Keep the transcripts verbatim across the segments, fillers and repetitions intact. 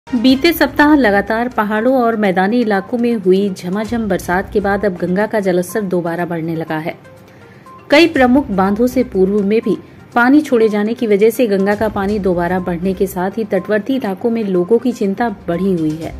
बीते सप्ताह लगातार पहाड़ों और मैदानी इलाकों में हुई झमाझम बरसात के बाद अब गंगा का जलस्तर दोबारा बढ़ने लगा है। कई प्रमुख बांधों से पूर्व में भी पानी छोड़े जाने की वजह से गंगा का पानी दोबारा बढ़ने के साथ ही तटवर्ती इलाकों में लोगों की चिंता बढ़ी हुई है।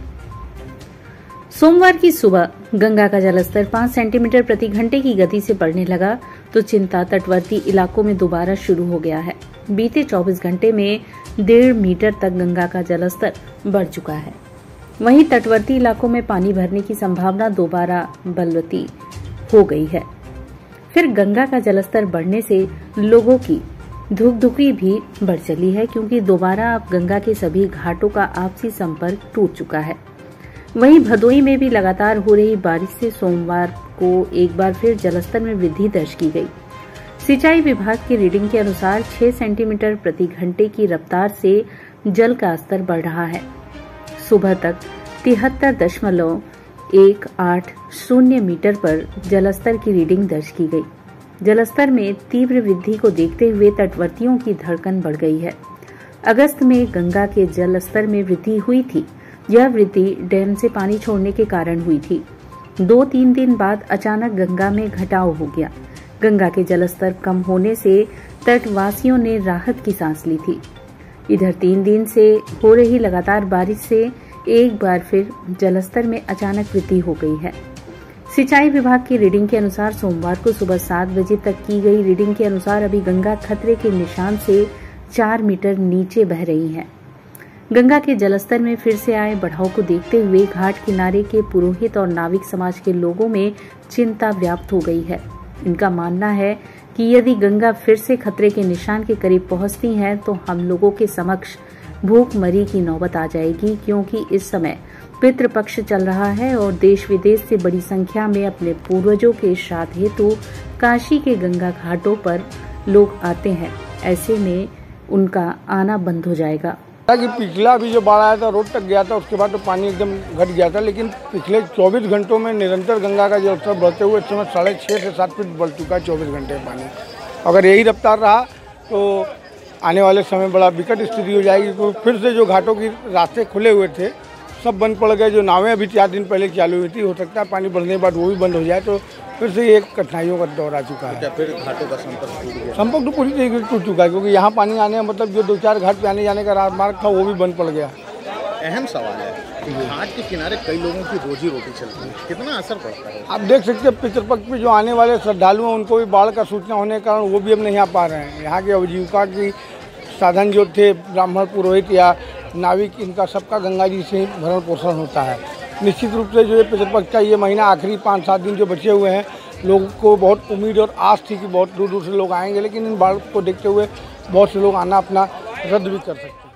सोमवार की सुबह गंगा का जलस्तर पाँच सेंटीमीटर प्रति घंटे की गति से बढ़ने लगा तो चिंता तटवर्ती इलाकों में दोबारा शुरू हो गया है। बीते चौबीस घंटे में डेढ़ मीटर तक गंगा का जलस्तर बढ़ चुका है। वहीं तटवर्ती इलाकों में पानी भरने की संभावना दोबारा बलवती हो गई है। फिर गंगा का जलस्तर बढ़ने से लोगों की धुकधुकी भी बढ़ चली है, क्योंकि दोबारा अब गंगा के सभी घाटों का आपसी संपर्क टूट चुका है। वहीं भदोई में भी लगातार हो रही बारिश से सोमवार को एक बार फिर जलस्तर में वृद्धि दर्ज की गई। सिंचाई विभाग की रीडिंग के अनुसार छह सेंटीमीटर प्रति घंटे की रफ्तार से जल का स्तर बढ़ रहा है। सुबह तक तिहत्तर दशमलव एक आठ शून्य मीटर पर जलस्तर की रीडिंग दर्ज की गई। जलस्तर में तीव्र वृद्धि को देखते हुए तटवर्तियों की धड़कन बढ़ गई है। अगस्त में गंगा के जल स्तर में वृद्धि हुई थी। यह वृद्धि डैम से पानी छोड़ने के कारण हुई थी। दो तीन दिन बाद अचानक गंगा में घटाव हो गया। गंगा के जलस्तर कम होने से तटवासियों ने राहत की सांस ली थी। इधर तीन दिन से हो रही लगातार बारिश से एक बार फिर जलस्तर में अचानक वृद्धि हो गई है। सिंचाई विभाग की रीडिंग के अनुसार सोमवार को सुबह सात बजे तक की गई रीडिंग के अनुसार अभी गंगा खतरे के निशान से चार मीटर नीचे बह रही है। गंगा के जलस्तर में फिर से आए बढ़ाव को देखते हुए घाट किनारे के पुरोहित और नाविक समाज के लोगों में चिंता व्याप्त हो गई है। इनका मानना है कि यदि गंगा फिर से खतरे के निशान के करीब पहुंचती है तो हम लोगों के समक्ष भूखमरी की नौबत आ जाएगी, क्योंकि इस समय पितृपक्ष चल रहा है और देश विदेश से बड़ी संख्या में अपने पूर्वजों के श्राद्ध हेतु काशी के गंगा घाटों पर लोग आते हैं। ऐसे में उनका आना बंद हो जाएगा। कि पिछला भी जो बाढ़ आया था रोड तक गया था, उसके बाद तो पानी एकदम घट गया था, लेकिन पिछले चौबीस घंटों में निरंतर गंगा का जलस्तर बढ़ते हुए इस समय साढ़े छः से सात फीट बढ़ चुका है चौबीस घंटे में पानी। अगर यही रफ्तार रहा तो आने वाले समय बड़ा विकट स्थिति हो जाएगी। तो फिर से जो घाटों की रास्ते खुले हुए थे सब बंद पड़ गए। जो नावें अभी चार दिन पहले चालू हुई थी, हो सकता है पानी बढ़ने के बाद वो भी बंद हो जाए, तो फिर से एक कठिनाइयों का दौर आ चुका है। क्या फिर घाटों का संपर्क टूट गया? संपर्क तो पूरी तरीके से टूट चुका है, क्योंकि यहाँ पानी आने का मतलब जो दो चार घाट पे आने जाने का राजमार्ग था वो भी बंद पड़ गया। अहम सवाल है कि घाट के किनारे कई लोगों की रोजी रोटी चलती है, कितना असर पड़ता है? आप देख सकते हैं पितृपक्ष पे जो आने वाले श्रद्धालु हैं उनको भी बाढ़ का सूचना होने के कारण वो भी अब नहीं आ पा रहे हैं। यहाँ के आजीविका की साधन जो थे ब्राह्मण पुरोहित या नाविक, इनका सबका गंगा जी से भरण पोषण होता है। निश्चित रूप से जो ये पितृपक्ष का ये महीना आखिरी पाँच सात दिन जो बचे हुए हैं, लोगों को बहुत उम्मीद और आस थी कि बहुत दूर दूर से लोग आएंगे, लेकिन इन बाढ़ को देखते हुए बहुत से लोग आना अपना रद्द भी कर सकते हैं।